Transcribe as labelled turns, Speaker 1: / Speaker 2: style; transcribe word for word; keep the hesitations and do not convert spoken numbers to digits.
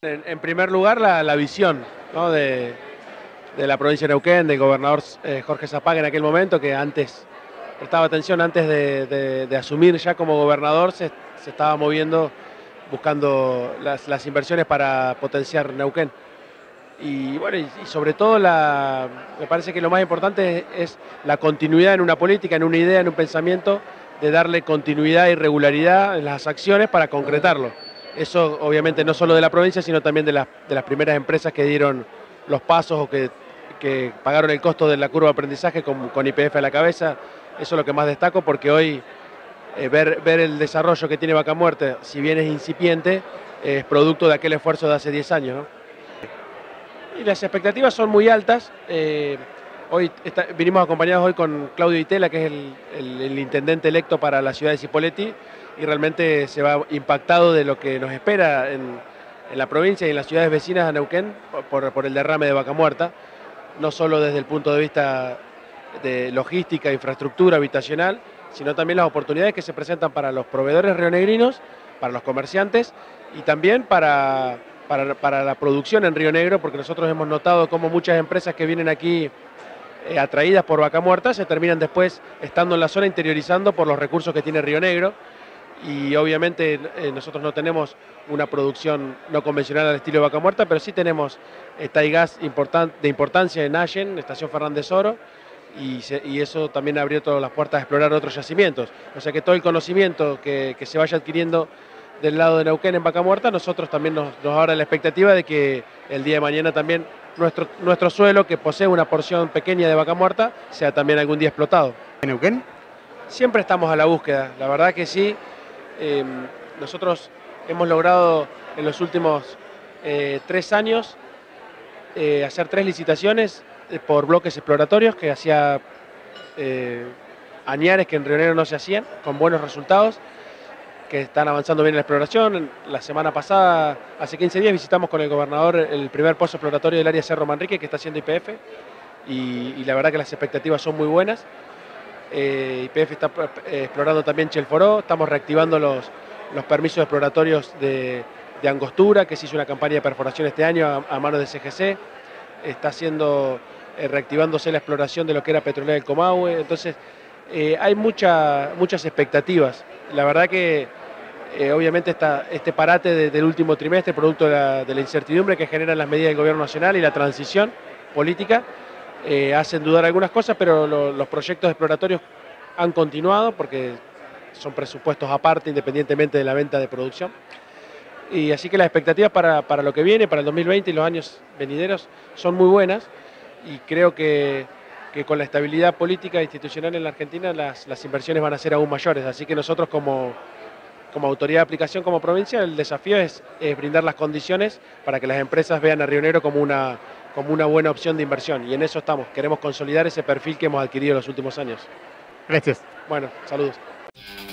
Speaker 1: En, en primer lugar, la, la visión, ¿no? de, de la provincia de Neuquén, del gobernador eh, Jorge Zapaga en aquel momento, que antes prestaba atención, antes de, de, de asumir ya como gobernador, se, se estaba moviendo buscando las, las inversiones para potenciar Neuquén. Y bueno, y, y sobre todo la, me parece que lo más importante es, es la continuidad en una política, en una idea, en un pensamiento, de darle continuidad y regularidad en las acciones para concretarlo. Eso obviamente no solo de la provincia, sino también de las, de las primeras empresas que dieron los pasos o que, que pagaron el costo de la curva de aprendizaje con, con Y P F a la cabeza. Eso es lo que más destaco, porque hoy eh, ver, ver el desarrollo que tiene Vaca Muerta, si bien es incipiente, eh, es producto de aquel esfuerzo de hace diez años, ¿no? Y las expectativas son muy altas. Eh, hoy está, vinimos acompañados hoy con Claudio Itela, que es el, el, el intendente electo para la ciudad de Cipolletti, y realmente se va impactado de lo que nos espera en, en la provincia y en las ciudades vecinas a Neuquén por, por el derrame de Vaca Muerta, no solo desde el punto de vista de logística, infraestructura, habitacional, sino también las oportunidades que se presentan para los proveedores rionegrinos, para los comerciantes y también para, para, para la producción en Río Negro, porque nosotros hemos notado cómo muchas empresas que vienen aquí eh, atraídas por Vaca Muerta se terminan después estando en la zona interiorizando por los recursos que tiene Río Negro. Y obviamente eh, nosotros no tenemos una producción no convencional al estilo de Vaca Muerta, pero sí tenemos eh, Taigás importan, de importancia en Allen, Estación Fernández Oro, y, se, y eso también ha abierto las puertas a explorar otros yacimientos. O sea que todo el conocimiento que, que se vaya adquiriendo del lado de Neuquén en Vaca Muerta, nosotros también nos, nos abre la expectativa de que el día de mañana también nuestro, nuestro suelo, que posee una porción pequeña de Vaca Muerta, sea también algún día explotado.
Speaker 2: ¿En Neuquén?
Speaker 1: Siempre estamos a la búsqueda, la verdad que sí. Eh, nosotros hemos logrado en los últimos eh, tres años eh, hacer tres licitaciones eh, por bloques exploratorios que hacía eh, añares que en Río Negro no se hacían, con buenos resultados, que están avanzando bien en la exploración. La semana pasada, hace quince días, visitamos con el gobernador el primer pozo exploratorio del área Cerro Manrique, que está haciendo Y P F, y, y la verdad que las expectativas son muy buenas. Eh, Y P F está eh, explorando también Chelforó, estamos reactivando los, los permisos exploratorios de, de Angostura, que se hizo una campaña de perforación este año a, a manos de C G C, está haciendo, eh, reactivándose la exploración de lo que era Petrolera del Comahue. Entonces eh, hay mucha, muchas expectativas. La verdad que eh, obviamente esta, este parate de, del último trimestre, producto de la, de la incertidumbre que generan las medidas del gobierno nacional y la transición política, Eh, hacen dudar algunas cosas, pero lo, los proyectos exploratorios han continuado porque son presupuestos aparte, independientemente de la venta de producción. Y así que las expectativas para, para lo que viene, para el dos mil veinte y los años venideros, son muy buenas, y creo que, que con la estabilidad política e institucional en la Argentina las, las inversiones van a ser aún mayores. Así que nosotros como, como autoridad de aplicación, como provincia, el desafío es, es brindar las condiciones para que las empresas vean a Río Negro como una como una buena opción de inversión, y en eso estamos. Queremos consolidar ese perfil que hemos adquirido en los últimos años.
Speaker 2: Gracias.
Speaker 1: Bueno, saludos.